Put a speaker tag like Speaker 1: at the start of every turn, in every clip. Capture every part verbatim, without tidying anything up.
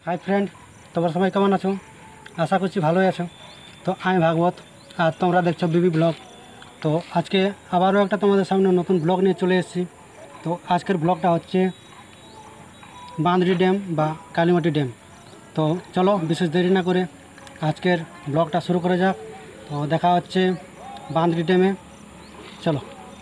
Speaker 1: High friend तुम्हारा सबाई केमन आछो आशा करछि भालोई आछो। तो आमी भागवत और तोमरा देखछो बिबी ब्लग। तो आज के आबारो एक तुम्हारे सामने नतून ब्लग निये चले एसेछि। तो आजकेर ब्लगटा होच्छे बांदरी डैम बा कालीमाटी डैम। तो चलो विशेष देरी ना करे आजकेर ब्लगटा शुरू करा जाक। तो देखा होच्छे बांदरी डैमे, चलो।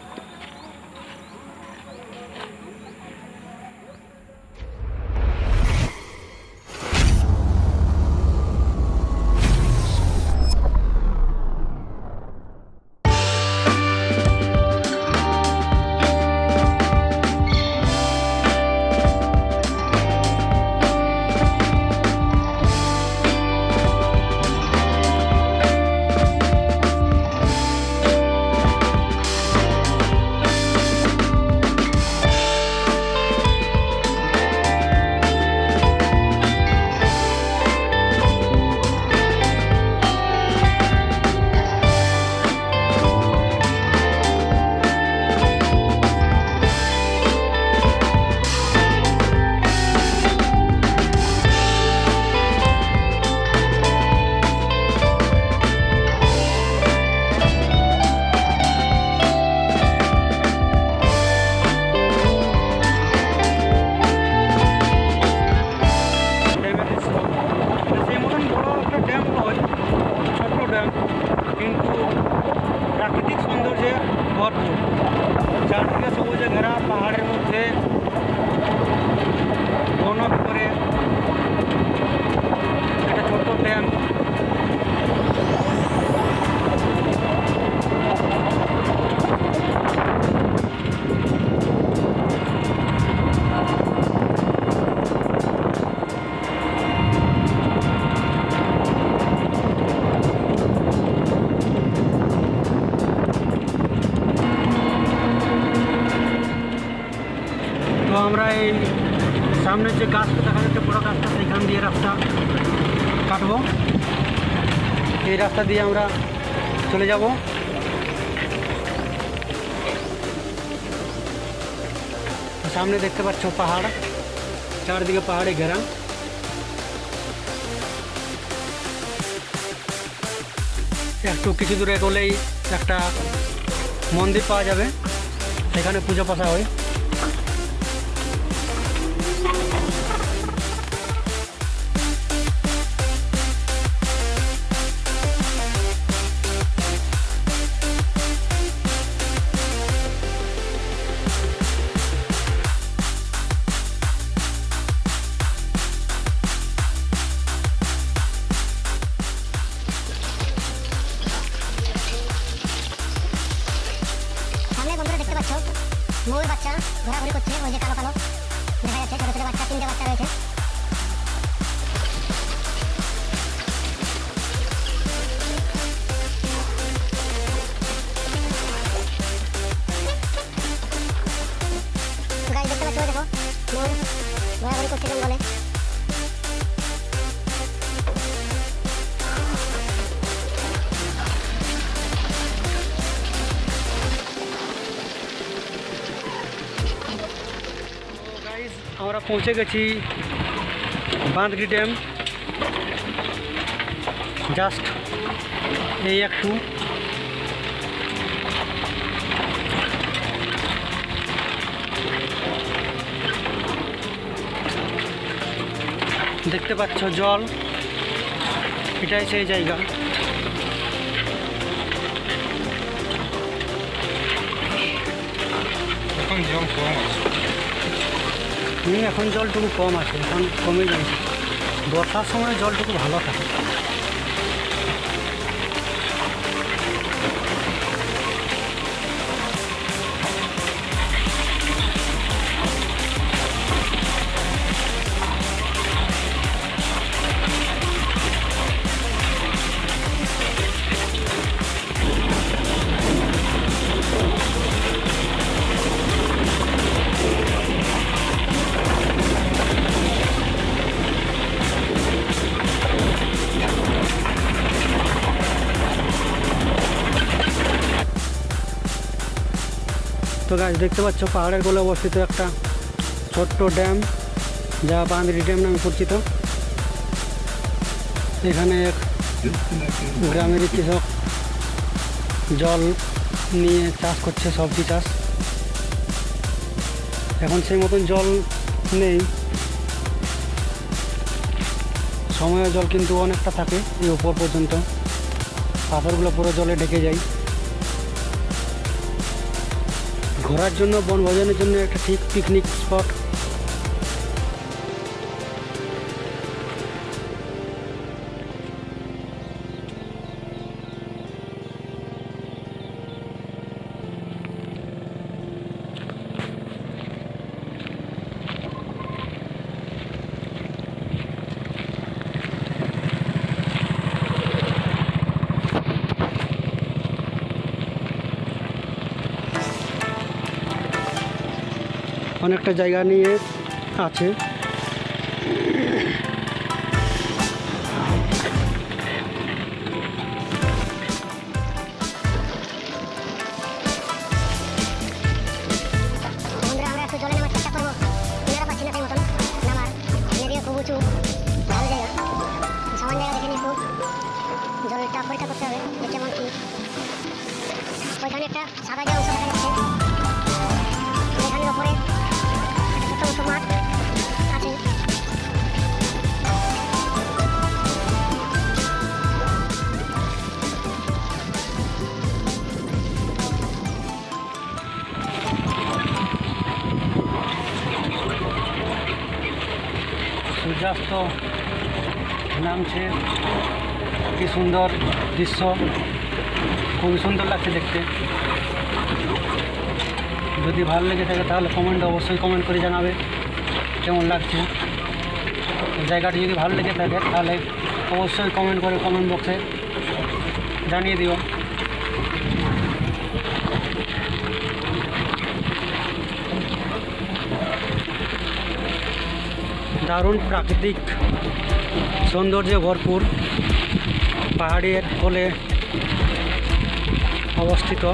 Speaker 1: प्राकृतिक सौंदर्य भरपूर चारदिके सबुजे घेरा पहाड़ेर मध्य बन भितरे एक छोटो डैम। तो আমরা এই সামনে যে গাছটা দেখা যাচ্ছে বড় গাছটা সেখান দিয়ে রাস্তা কাটবো। এই রাস্তা দিয়ে আমরা চলে যাব। সামনে দেখতে পাচ্ছ পাহাড়, চারদিকে পাহাড়ে ঘেরা। একটু কিছু দূরে গেলেই একটা মন্দির পাওয়া যাবে, সেখানে পূজা পাশা হয়। ময়ূর বাচ্চা ঘোরাঘুরি করছে, ওই যে কালো কালো দেখা যাচ্ছে, ছোটো ছোটো বাচ্চা, তিনটে বাচ্চা রয়েছে। তো গাইস দেখতে পাচ্ছ, দেখো ময়ূর ঘোরাঘুরি করছে জঙ্গলে। আমরা পৌঁছে গেছি বাঁধগি ড্যাম। জাস্ট এই একটু দেখতে পাচ্ছ জল, এটাই সেই জায়গা। এখন জল কম আছে, এখন জলটুকু কম আছে, এখন কমে যাচ্ছে। বর্ষার সময় জলটুকু ভালো থাকে। तो गाছ देखते পাচ্ছ পাহাড়ের কোলে অবস্থিত একটা ছোট্ট ড্যাম, যা বাঁধরি ড্যাম নামে পরিচিত। এখানে এক গ্রামের কৃষক জল নিয়ে চাষ করছে, সবজি চাষ। এখন সেই মতন জল নেই, সময়ের জল কিন্তু অনেকটা থাকে এই উপর পর্যন্ত, পাথরগুলো পুরো জলে ঢেকে যায়। ঘোরার জন্য, বনভোজনের জন্য একটা ঠিক পিকনিক স্পট। অনেকটা জায়গা নিয়ে আছে।
Speaker 2: জলটা পরীক্ষা করতে হবে কেমন কি। ওইখানে একটা সাদা যে অংশ দেখা যাচ্ছে, এখানের ওপরে একটা ছোট মতো মাঠ আছে।
Speaker 1: সূর্যাস্ত নামছে, কি সুন্দর দৃশ্য, খুবই সুন্দর লাগছে দেখতে। যদি ভালো লেগে থাকে তাহলে কমেন্ট অবশ্যই কমেন্ট করে জানাবে কেমন লাগছে। জায়গাটি যদি ভালো লেগে থাকে তাহলে অবশ্যই কমেন্ট করে কমেন্ট বক্সে জানিয়ে দিও। দারুণ প্রাকৃতিক সৌন্দর্যে ভরপুর, পাহাড়ের কোলে অবস্থিত।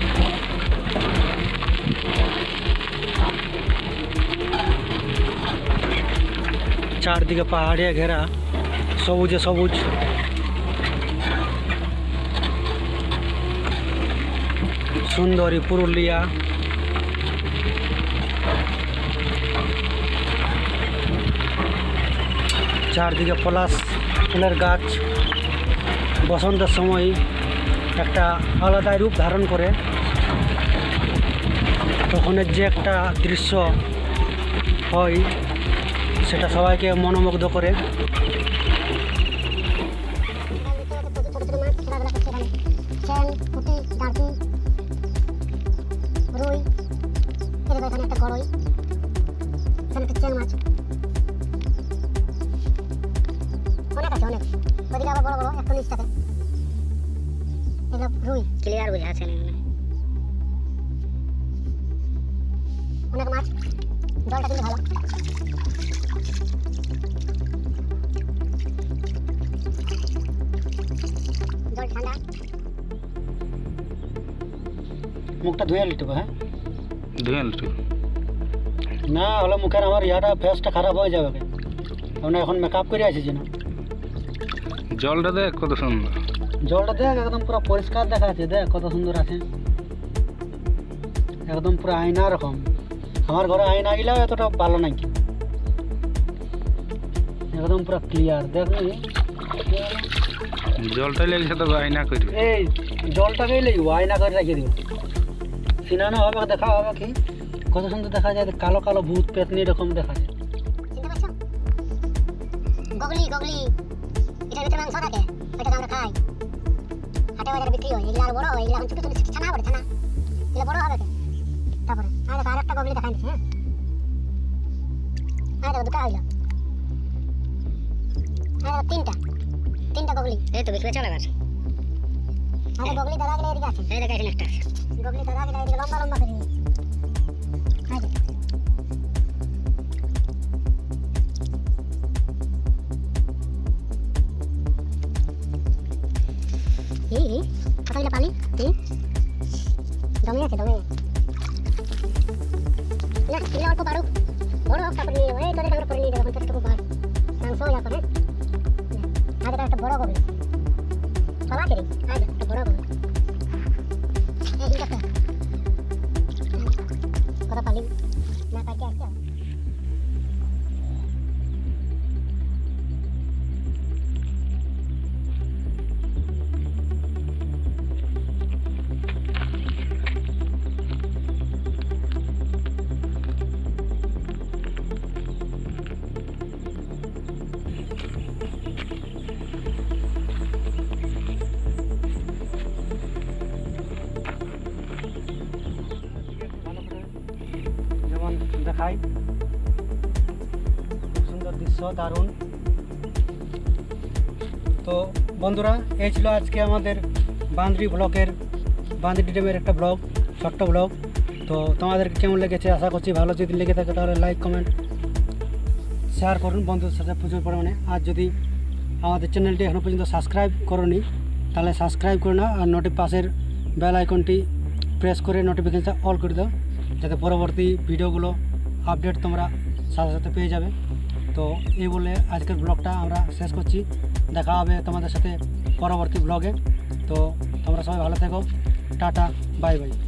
Speaker 1: চারদিকে পাহাড়ে ঘেরা, সবুজে সবুজ। সুন্দরী পুরুলিয়া। চারদিকে পলাশ ফুলের গাছ বসন্তের সময় একটা আলাদা রূপ ধারণ করে। তখনের যে একটা দৃশ্য হয় সেটা সবাইকে মনোমুগ্ধ করে।
Speaker 2: অনেক আছে, অনেক ওদিকে আবার বড় বড় একটু নিচটাতে এগুলো রুই ক্লিয়ার বোঝা যাচ্ছে না, অনেক মাছ। জলটা কিন্তু ভালো, জল ঠান্ডা।
Speaker 1: মুখটা ধুয়ে লিটু, হ্যাঁ
Speaker 3: ধুয়ে লিটু
Speaker 1: না হলে মুখের আমার ইয়াটা ফেসটা খারাপ হয়ে যাবে। আমরা এখন মেকআপ করে আসিছি না।
Speaker 3: জলটা দেখ কত সুন্দর,
Speaker 1: জলটা দেখ একদম পুরো পরিষ্কার দেখা আছে, দেখ কত সুন্দর আছে, একদম পুরো আয়না রকম। আমার ঘরে আয়না গিলা এতটা ভালো নাকি, একদম পুরো ক্লিয়ার। দেখ
Speaker 3: জলটা লেগেছে তো আয়না করবে,
Speaker 1: এই জলটাকেই লেগব আয়না করে রেখে দিব। সিনানো হবে, দেখা হবে কি কত সুন্দর দেখা যায়, কালো কালো ভূত পেতনি এরকম দেখা যায়।
Speaker 2: চিনতে পারছো? গগলি গগলি, এটার ভিতরে মাংস থাকে, ওইটাকে আমরা খাই, হাটে বাজারে বিক্রি হয়। এগুলো আর বড় হয়, এগুলো এখন ছোটো ছোটো ছানা পড়ে, ছানা এগুলো বড় হবে। তারপরে আর দেখো আর একটা গগলি দেখাই দিচ্ছি। হ্যাঁ আর দেখো দুটা হইল, আর দেখো তিনটা তিনটা গগলি। এই তো বেশি চলে গেছে। আর গগলি দাদা গেলে এদিকে আছে, এই দেখো এখানে একটা আছে গগলি দাদা গেলে এদিকে লম্বা লম্বা করে। হ্যাঁ এই কতগুলো পানি দমে আছে, দমে না এগুলো অল্প বাড়ুক, বড় হোক তারপরে নিয়ে যাবো। এই তোদের আমরা করে নিয়ে যাবো, ছোটটুকু বাড় মাংস হয়ে যাবে। আজ এটা একটা বড় গগলি সব আছে রে আজ একটা বড় গগলি এই ঠিক আছে কথা পালি না কাটে আসছে
Speaker 1: যেমন দেখাই খুব সুন্দর দৃশ্য, দারুণ। তো বন্ধুরা, এই ছিল আজকে আমাদের বান্দ্রি ব্লকের বান্দ্রি ড্যামের একটা ব্লগ, ছোট্ট ব্লগ। তো তোমাদের কেমন লেগেছে আশা করছি ভালো। যদি লেগে থাকে তাহলে লাইক কমেন্ট শেয়ার করুন বন্ধুদের সাথে প্রচুর পরিমাণে। আর যদি আমাদের চ্যানেলটি এখনও পর্যন্ত সাবস্ক্রাইব করোনি তাহলে সাবস্ক্রাইব করে নাও, আর নোটি পাশের বেল আইকনটি প্রেস করে নোটিফিকেশান অল করে দাও, যাতে পরবর্তী ভিডিওগুলো আপডেট তোমরা সাথে সাথে পেয়ে যাবে। তো এই বলে আজকের ব্লগটা আমরা শেষ করছি। দেখা হবে তোমাদের সাথে পরবর্তী ব্লগে। তো তোমরা সবাই ভালো থেকো, টাটা, বাই বাই।